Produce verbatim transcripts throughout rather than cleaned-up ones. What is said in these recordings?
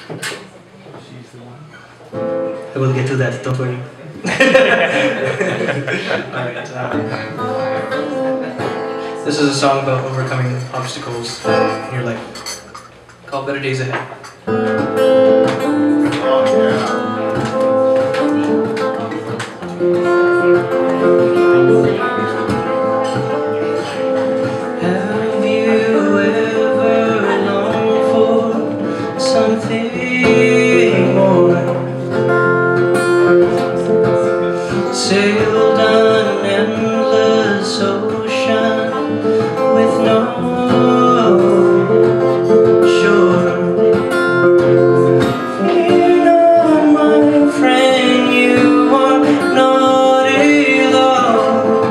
She's the one. I will get to that, don't worry. Alright. Um, this is a song about overcoming obstacles in your life, called Better Days Ahead. Oh, yeah. Have you ever longed for something more? Sailed on an endless ocean with no shore. Fear not, my friend, you are not alone.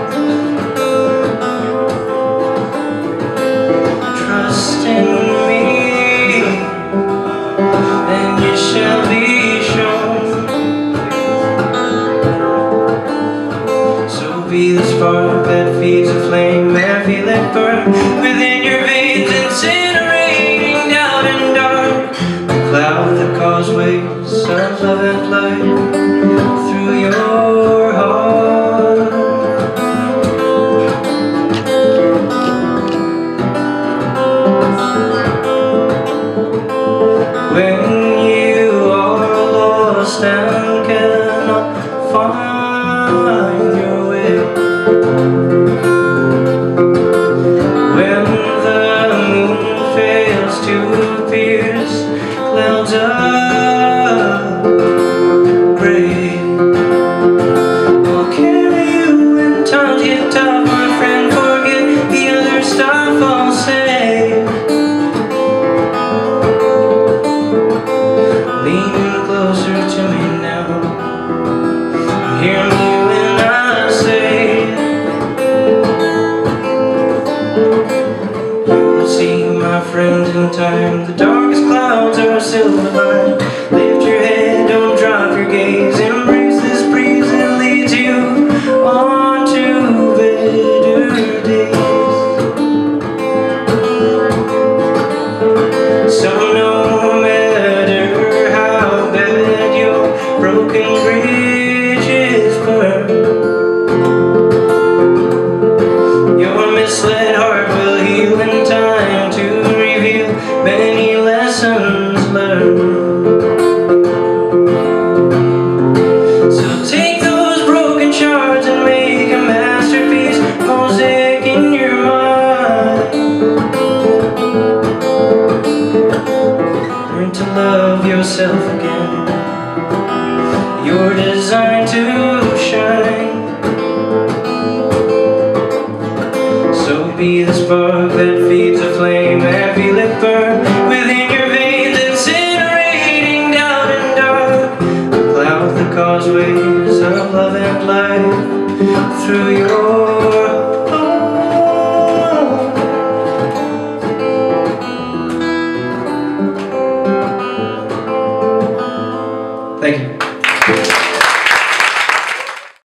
Trust in me, and you shall be shown. So be the spark that feeds a flame, and feel it burn within your veins, incinerating down and dark. The cloud that caused waves of love and light through your heart. When you are lost and cannot find your way, when the moon fails to pierce clouds of gray, I'll carry you when times get tough, my friend. Forget the other stuff I'll say. Lean closer to me now, hear me when I say, you will see, my friend, in time the darkest clouds are silver line. Lift your head, don't drop your gaze, embrace this breeze that leads you on to better days. So no matter how bad your broken bridges burn, your misled heart will heal in time to reveal many lessons learned. So take those broken shards and make a masterpiece, mosaic in your mind. Learn to love yourself again. You're designed to shine. So be the spark that feeds a flame, and feel it burn within your veins, incinerating down and dark. The cloud that caused waves of love and light through your